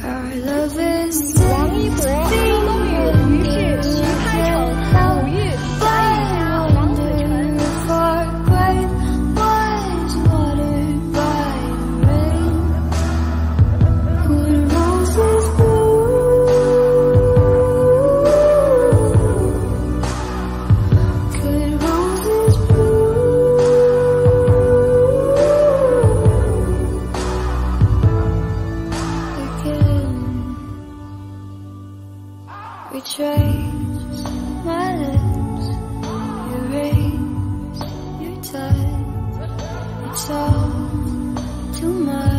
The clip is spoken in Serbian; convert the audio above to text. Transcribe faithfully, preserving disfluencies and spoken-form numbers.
Our love is 王一博终于于是徐开骋，鲁豫翻译家王子辰。 Retrace my lips, erase your touch. It's all too much.